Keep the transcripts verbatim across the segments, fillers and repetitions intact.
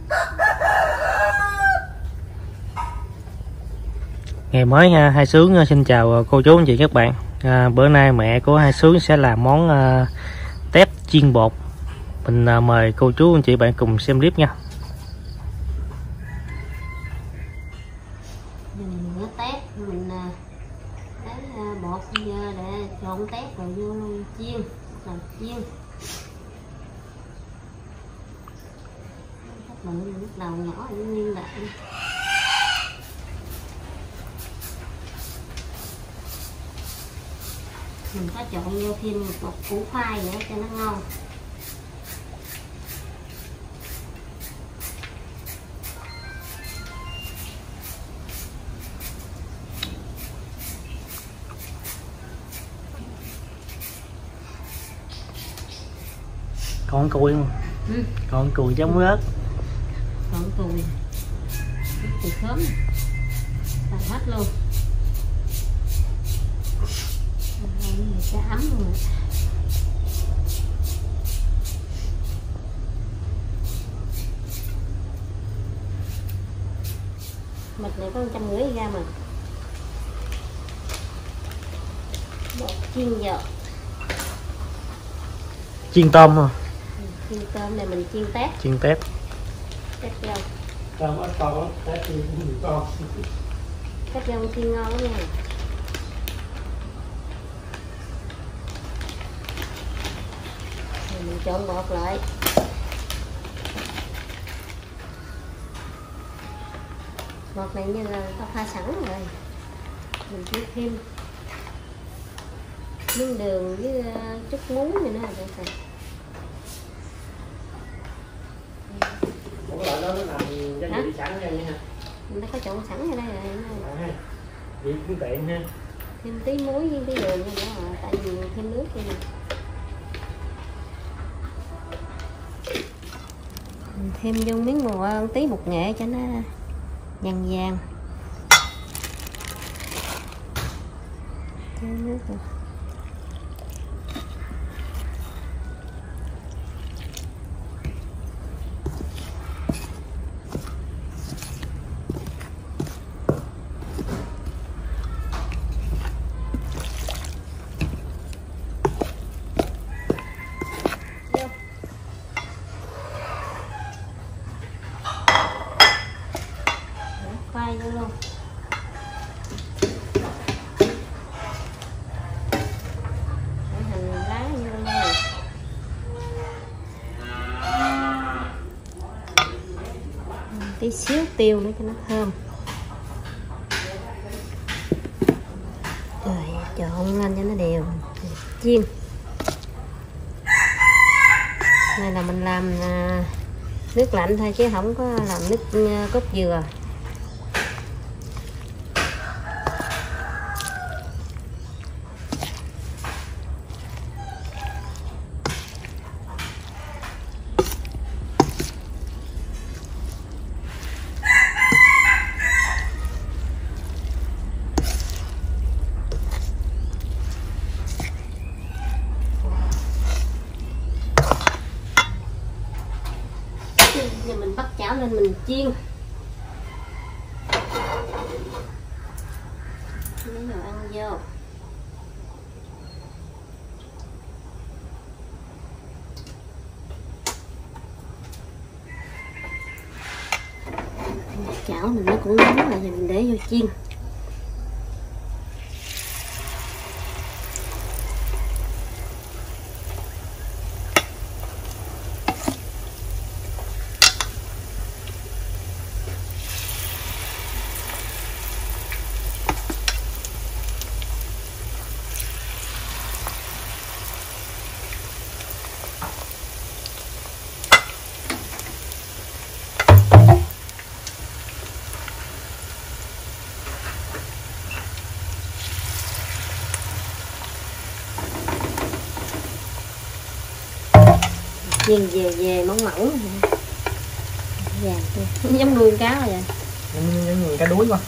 Ngày mới nha, Hai Sướng xin chào cô chú anh chị các bạn. À, bữa nay mẹ của Hai Sướng sẽ làm món à, tép chiên bột. Mình à, mời cô chú anh chị bạn cùng xem clip nha. Mình rửa tép, mình lấy bột giờ để trộn tép rồi vô luôn chiên, làm chiên. Các bạn lúc đầu nhỏ nguyên lại. Mình có trộn vô thêm một củ khoai nữa cho nó ngon. Còn cùi không? Ừ. Còn cùi giống ớt. Còn cùi, cùi khóm, làm hết luôn. Cái ấm luôn rồi. Mực này có một trăm rưỡi gram mà. Bột chiên giò. Chiên tôm hả? Ừ, chiên tôm này mình chiên tép. Chiên tép. Tép dâu. Tôm ít con, tép chiên cũng con. Tép dâu chiên ngon lắm nha. Mình trộn bột lại. Bột này như là ta pha sẵn rồi. Mình chỉ thêm miếng đường với chút muối này nữa là được rồi. Ủa loại đó nó làm gia vị sẵn ra nha. Nó có trộn sẵn ở đây rồi. À, vậy cũng tiện ha. Thêm tí muối với tí đường nữa rồi, tại vì thêm nước kia nè. Thêm vô miếng mùa tí bột nghệ cho nó vàng vàng. Cái nước rồi. Khoai vô luôn. Để hành lá vô luôn. Tí xíu tiêu nữa cho nó thơm. Rồi trộn lên cho nó đều. Chiên. Này là mình làm nước lạnh thôi chứ không có làm nước cốt dừa. Giờ mình bắt chảo lên mình chiên. Lấy đồ ăn vô. Chảo mình nó cũng nóng rồi, giờ mình để vô chiên. Chiên về về mỏng mỏng vàng kia giống nuôi cá rồi vậy, giống, giống như cá đuối quá.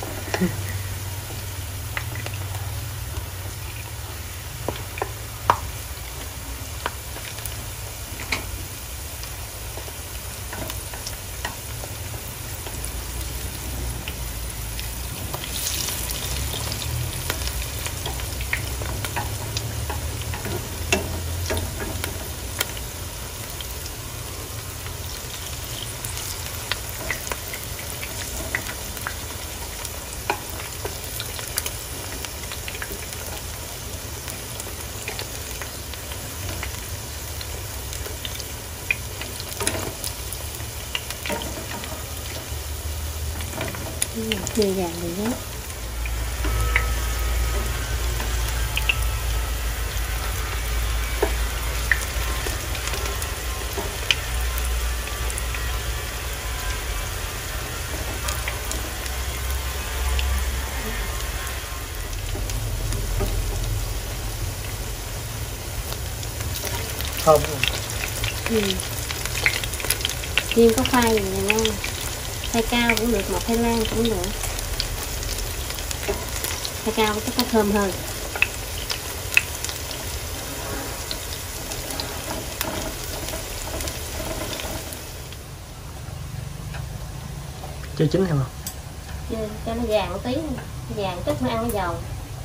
Chưa vàng thì nhé. Không. Ừ. Chim có khoai gì này nè, khoai cao cũng được, một khoai lang cũng được. Khoai cao chắc có thơm hơn. Chưa chín không? Chưa, cho nó vàng một tí, vàng chút mới ăn cái dầu.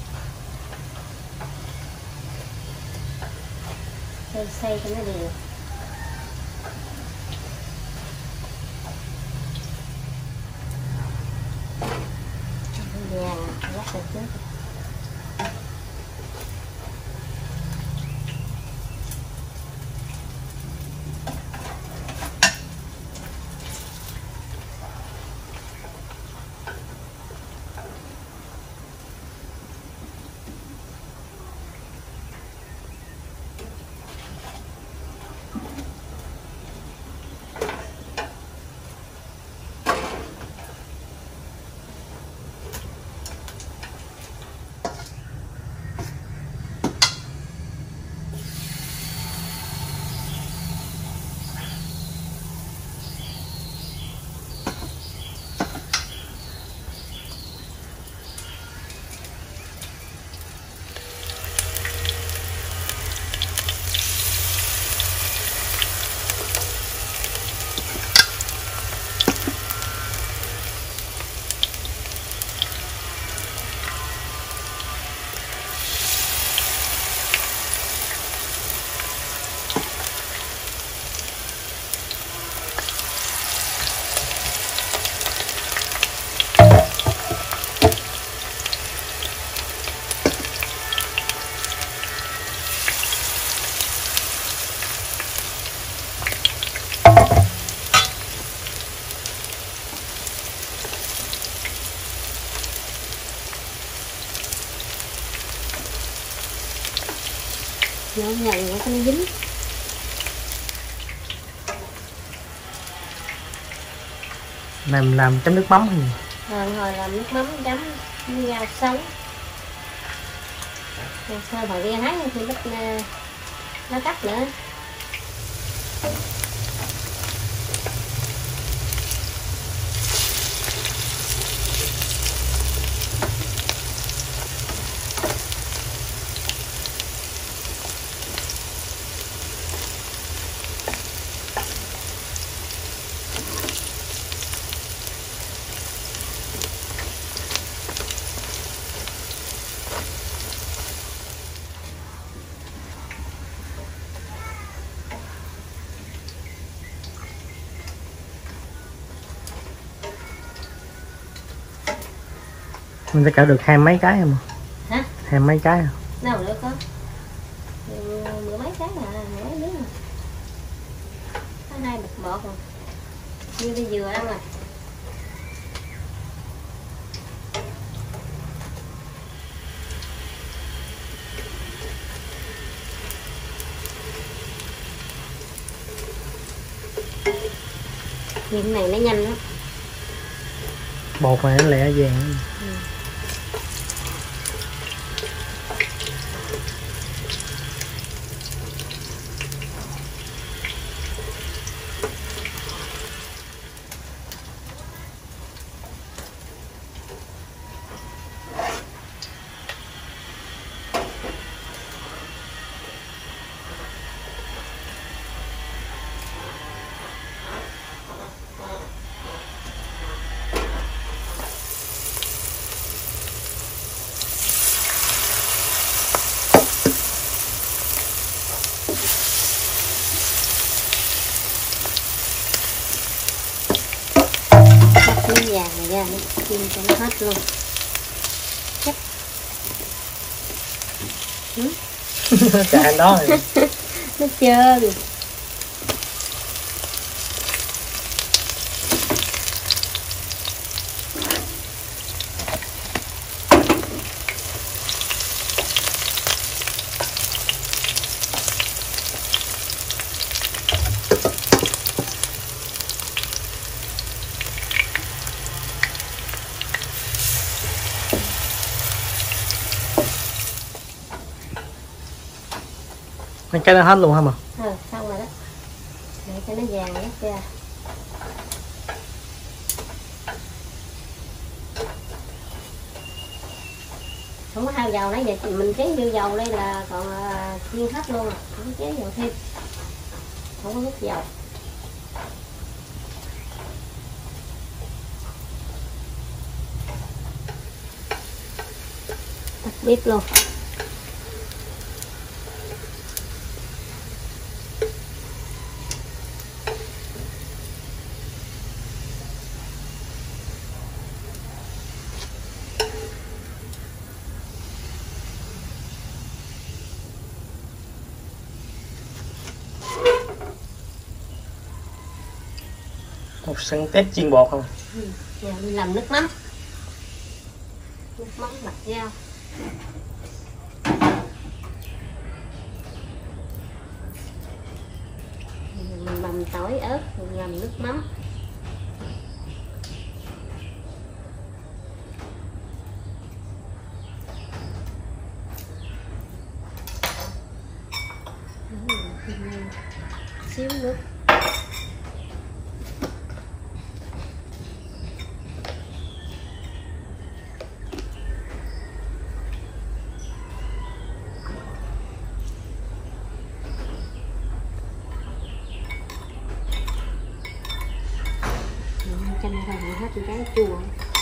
Xay xay cho nó đều. Vàng lát rồi chứ. Nó nhầy nó có nó dính. Làm làm chấm nước mắm hay gì? Rồi hồi làm nước mắm chấm với rau sống. Rồi sao phải đi hái thì bắt nó cắt nữa. Mình sẽ cạo được hai mấy cái không? Hả? Hai mấy cái không? Đâu nữa có. Mười mấy cái à, mười mấy đứa à. Có hai bịch bột rồi. Như bây vừa ăn rồi. Những này nó nhanh lắm. Bột này nó lẹ vàng. Ừ. Miếng vàng này ra nó chiên cho nó hết luôn. Chắc. Ừ? Chà đó rồi. Nó trơn. Mấy cái nó hết luôn hả mà? Ừ, xong rồi đó. Để cho nó vàng đó ra. Không có hao dầu nãy giờ mình chế vô dầu đây là còn uh, chiên hết luôn, không có chế dầu thêm, không có hút dầu. Tắt bếp luôn. Một sân tép chiên bột không? Ừ. Giờ đi làm nước mắm. Nước mắm bạch rau. Mình bằm tỏi ớt rồi làm nước mắm. Xíu nước. Chanh ra hết cái chua.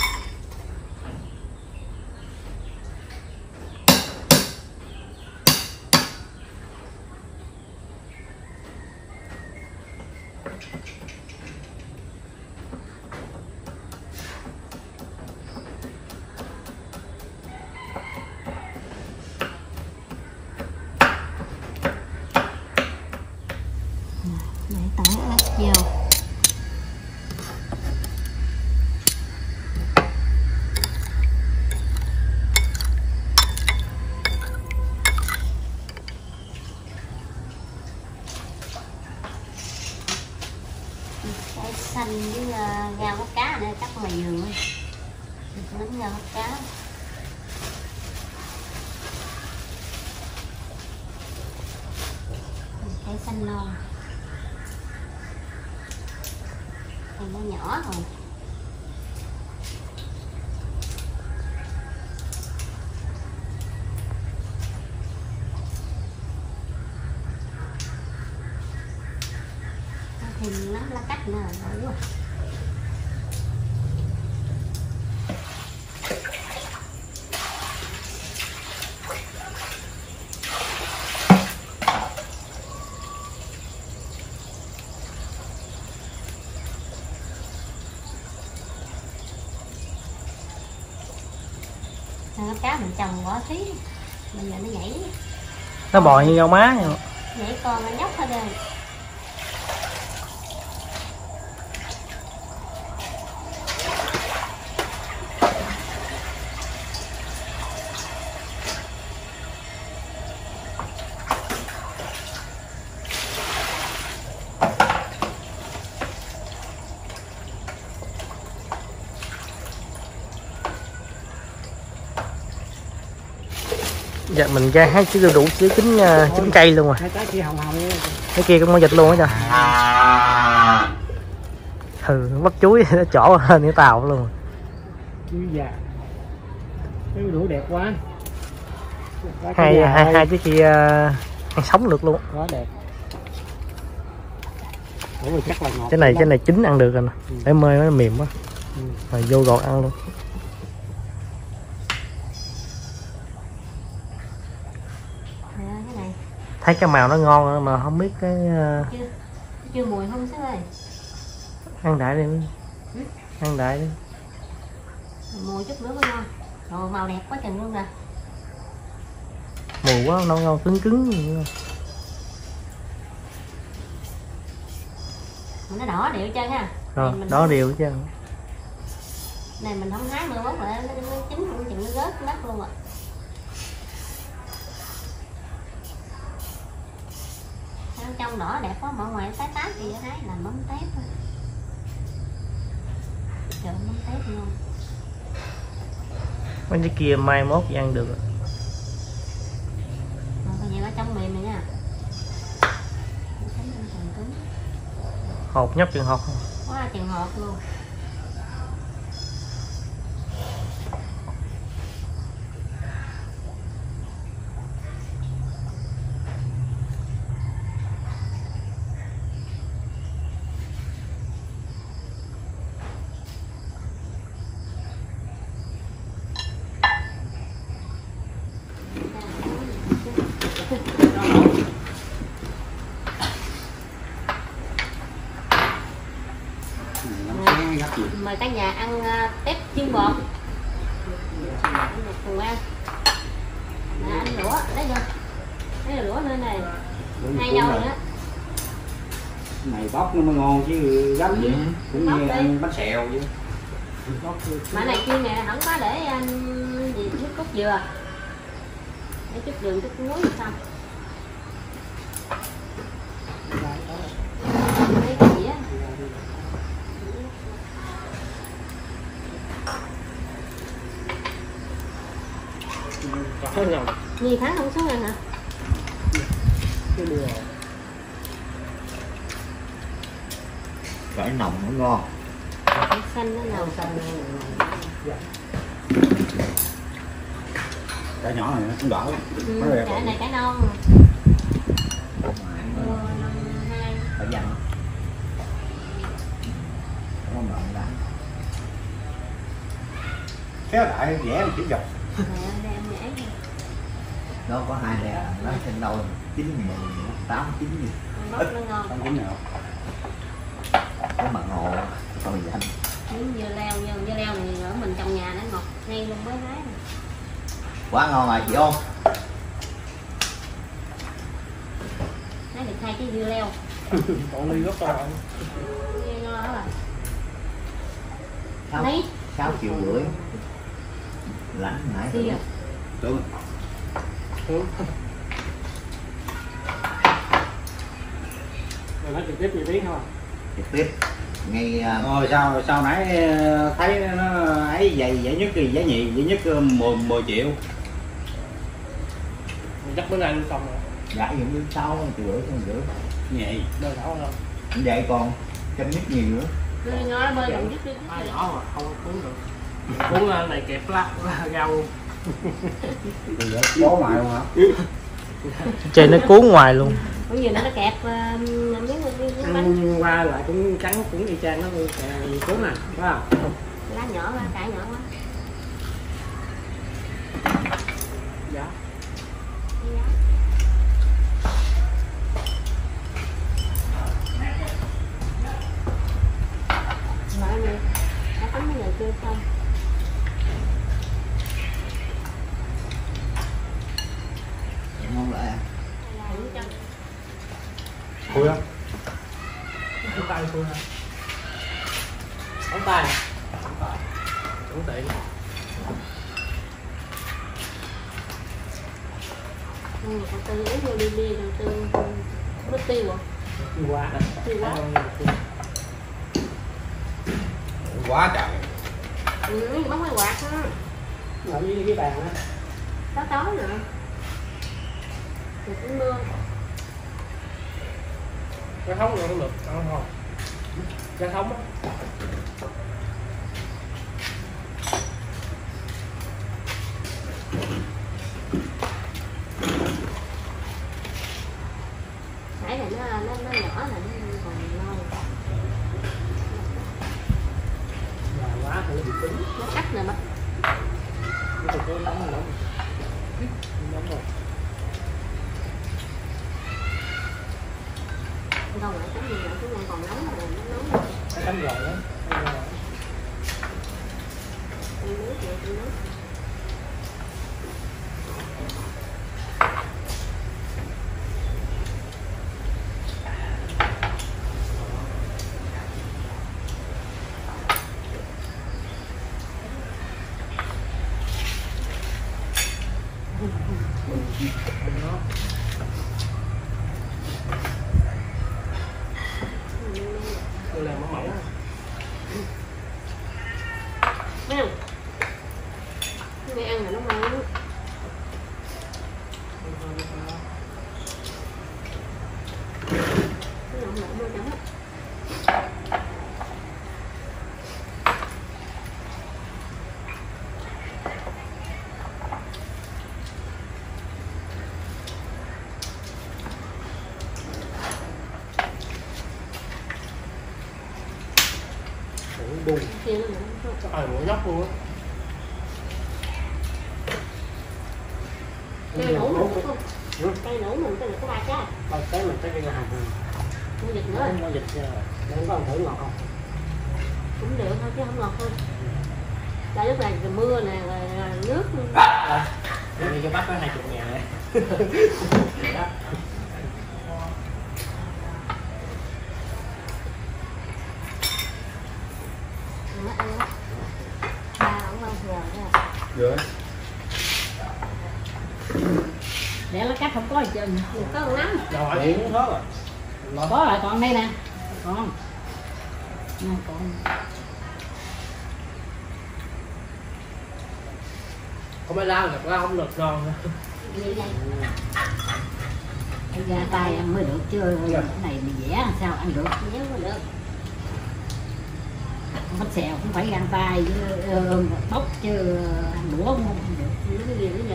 Để tỏi ớt vô. Cái xanh với uh, rau hấp cá đây cắt ngoài vườn ấy. Nấm rau hấp cá. Cái xanh non. Còn nó nhỏ rồi. Thêm nấm lá cách nữa là đủ rồi. Nó cá mình trồng bỏ thí, bây giờ nó nhảy. Nó bò như rau má vậy. Nhảy con nó nhóc thôi đây. Dạ mình ra hai chứ đủ chứ chín uh, chín cây luôn rồi. Hai trái kia hồng hồng cái kia cũng có dịch luôn á trời. Ừ, bắt chuối nó trỏ hơn cái tàu luôn. Chuối già. Cái đủ đẹp quá. Hai hai hai cái kia uh, ăn sống được luôn. Quá đẹp. Ủa mà chắc là ngọt. Cái này cái này chín ăn được rồi nè. Ừ. Để mơi nó mềm quá. Ừ. Rồi vô gọt ăn luôn. Thấy cái màu nó ngon mà không biết cái uh... chưa, chưa mùi không sao ơi. Ăn đại đi. Ừ? Ăn đại đi. Mùi chút nữa mới ngon. Rồi màu đẹp quá chừng luôn nè. Mùi quá ngon ngon cứng cứng gì. Nó đỏ đều chơi ha. Rồi đỏ đều chứ. Này mình không hái mười bốn lại nó chín không chừng nó rớt đất luôn rồi. Trong đỏ đẹp quá, mà ngoài tái tái thì ở đấy làm mắm tép thôi. Trời mắm tép ngon. Mấy cái kia mai mốt thì ăn được. Rồi coi vậy ở trong mềm này nha. hột nhấp chừng hột. Quá chừng hột luôn. Mời cả nhà ăn uh, tép chiên bột. Cùng ăn. Nè anh đũa, lấy vô. Lấy là đũa lên này. Hai dâu nữa. Này bóc nó mới ngon chứ gấp vậy. Cũng như ăn bánh xèo vậy. Mà này chiên nè, không có để anh gì nước cốt dừa. Để chút đường, chút muối xong. Đây cái gì á? Gì Thắng không xuống ăn hả? Cải nồng nó ngon. Cái xanh nó nào xanh. Cái nhỏ này nó cũng đỡ. Ừ, cái này cái non. Phải dành. Không mặn lắm. Kéo lại vẽ một chữ dọc. Nó có hai đèn, nó trên đầu chín mười, tám chín gì. Bóc nó ngon. Không cũng nào. Có mặn ngộ, còn dành. Miếng dưa leo, dưa leo này ở mình trong nhà nó ngọt ngay luôn với hái. Quá ngon rồi chị ôn. Hái được hai cái dưa leo. Còn ly rất to. Nghe ngon lắm Sáu, rồi. sáu triệu rưỡi. Lãnh nãy Xì rồi. à? Đúng. Đúng. Rồi nói trực tiếp gì tiếng không? Trực tiếp. Ngay Rồi sao sao nãy thấy nó ấy vậy giải nhất thì giải nhì giải nhất mười mười triệu. Chắc bữa nay luôn xong rồi. gãi những đứa sáu triệu rưỡi trăm rưỡi. Nhị đơn giản đâu. Vậy còn trăm nhất nhiều nữa. Nó bơi đừng dứt đi. Ai nhỏ mà không cuốn được. Cuốn này kẹp lá rau luôn. Bó ngoài luôn hả? Trên nó cuốn ngoài luôn. Cũng như nó nó kẹp uh, miếng miếng bánh. Ăn qua lại cũng cắn cũng y chang nó luôn cuốn này, phải không? Lá nhỏ quá, cải nhỏ quá. Dạ. Mở đi. Đã tắm mấy người chưa xong. Ngon lại à? Khui không? Ống tay khui hả? Ống tay à? Ống tiện. Ừ, còn tư uống vô đi đi rồi tư mất tiêu à? Tiêu quá. Tiêu quá. Quá trời. Ừ, bóng cái quạt á. Ngồi với cái bàn á. Tối tối nữa. Rồi cũng mưa. Cái thống rồi không được, không không. Cái thống á. Nãy là nó nó nó nhỏ là nó còn lâu. Dài quá thì nó bị cứng. Nó cắt nè bác. Nó thực tế nóng rồi. Nóng rồi. Không lại cắt gì nữa, chúng còn còn nóng rồi, nó nóng rồi. Cái tấm rồi đó. Ăn nước rồi, ăn nước. Tôi làm mỏng mỏng. Thấy không? Mẹ ăn là nó ngon lắm. Cái nọng nọng nó trắng. mũi buông. Kia nó nổ. Trời mũi nóc luôn á. Cây nổ mình không? Cây nổ mình cái này có ba trái. Bao tới mình tới cây hành rồi. Mua dịch nữa. Nó dịch ra rồi. Để có thử ngọt không? Cũng được thôi chứ không ngọt thôi. Tại lúc này trời mưa nè, là nước. À, đi cho bác có hai chục ngàn này. Nó ăn á. Ba ông ăn vừa ra. Vừa. Để lá cách không có gì trơn. Có con nắm. Rồi, đi cũng hết rồi. Có lại còn đây nè. Còn. Nè còn. Không phải lao được, lao không được non nữa. Vậy đây. Ra tay ăn mới được chứ cái này bị vẽ làm sao ăn được. Nhớ mà được. Bánh xèo cũng phải găng tay với uh, bóc chứ ăn đũa không ăn được. Nó cái gì nữa giờ.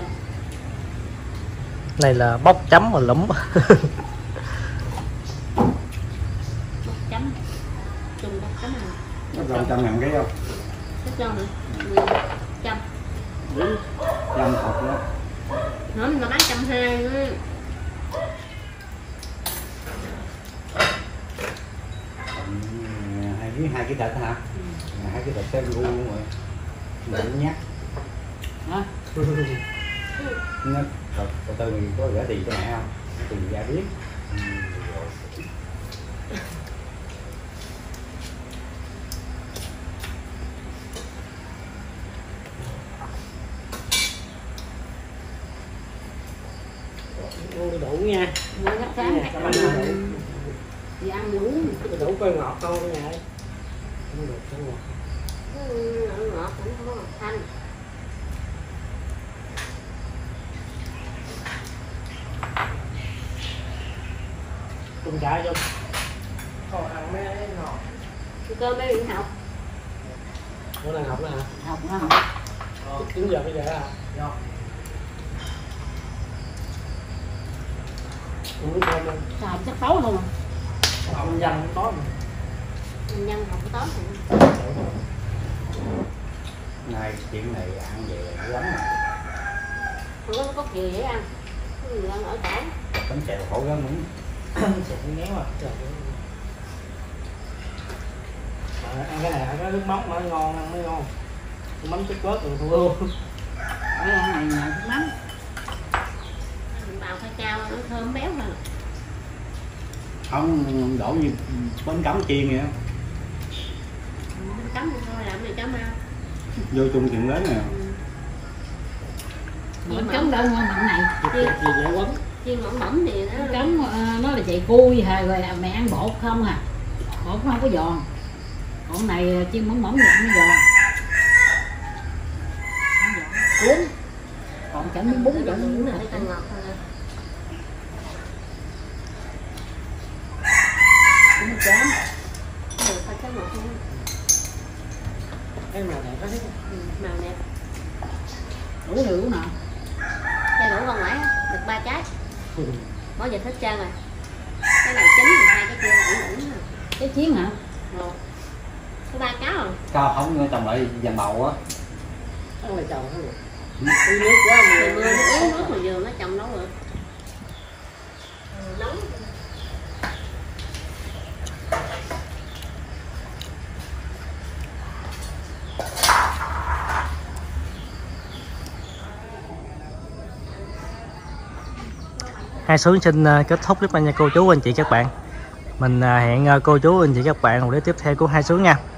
Này là bóc chấm và lúm. Bóc chấm. Chung bóc chấm này. Nó còn trăm ngàn cái không? Thích cho nữa. mười trăm. Trăm thật đó. Nó mà bán trăm hai nữa. Hai cái hai cái thịt hả? Hai cái thịt xem luôn luôn rồi. Đừng nhắc. Hả? Nó từ từ từ mình có gửi tiền cho mẹ không? Tiền ra biết. Uống đủ nha. Mua gấp sáng Nè, các bạn ăn đủ. thì ăn uống. Cái đủ coi ngọt không nha. Không được, không ngọt. Ừ, nó ngọt cũng không có ngọt thanh. Cùng trái vô. Còn ăn mấy cái ngọt. Cơm bé điện học. Bữa nay học nữa hả? Học nó học. chín giờ bây giờ hả? Ngọt. Uống cơm lên. Sao chắc tối không? Học dành tối mà. Mình nhân học tối rồi. Này chuyện này ăn về lắm mà. Không có có gì để ăn. Cái gì ăn ở cổ. Bánh xèo khổ lắm muốn. Sẽ ngéo à. Trời ơi. Mà ăn cái này có nước mắm mới ngon, ăn mới ngon. Nước mắm chút bớt rồi thua luôn. Cái này nhà cũng mắm. Bào khoai cao nó thơm béo hơn. Không đổ như bánh cắm chiên vậy. Mình cắm thôi làm gì cắm ăn. Vô chung chuyện lớn nè. Bánh cấm đâu ngon bằng này. Gì dễ quấn. Chiên mỏng mỏng thì nó Bánh cấm uh, nó là chạy cui hả rồi mẹ ăn bột không à. Bột không có giòn. Còn này chiên mỏng mỏng thì ăn nó giòn. Cuốn. Còn chẳng miếng bún chẳng miếng thấy nào. càng ngọt hơn. Cũng chán. Được phải cái ngọt hơn. Cái màu này có thích. Ừ, màu đẹp. Đủ rượu nè. Chai đủ không ngoại được ba trái. Bỏ dịch hết trơn rồi. Cái này chín rồi hai cái kia là ủng ủng rồi. Cái chiến hả? Một. Có ba cá rồi. Sao không trồng lại dàn bầu á? Ăn này trồng không được. Uống nước quá Trời mà. mưa nó uống nước mà giường nó trồng đâu được. Nóng. Hai Sướng xin uh, kết thúc clip nha cô chú anh chị các bạn. Mình uh, hẹn uh, cô chú anh chị các bạn một clip tiếp theo của Hai Sướng nha.